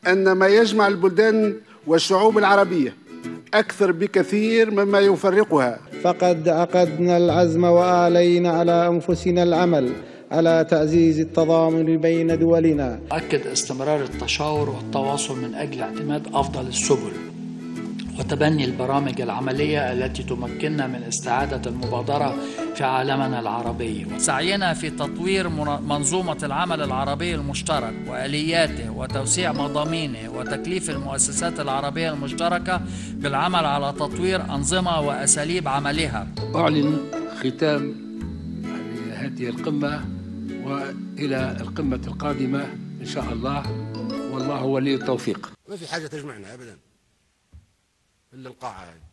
أن ما يجمع البلدان والشعوب العربية أكثر بكثير مما يفرقها. فقد عقدنا العزم وآلينا على أنفسنا العمل على تعزيز التضامن بين دولنا. أكد استمرار التشاور والتواصل من أجل اعتماد أفضل السبل وتبني البرامج العملية التي تمكننا من استعادة المبادرة في عالمنا العربي، وسعينا في تطوير منظومة العمل العربي المشترك وآلياته وتوسيع مضامينه وتكليف المؤسسات العربية المشتركة بالعمل على تطوير أنظمة وأساليب عملها. أعلن ختام هذه القمة وإلى القمة القادمة إن شاء الله، والله ولي التوفيق. ما في حاجة تجمعنا أبدا إلا القاعة هذه.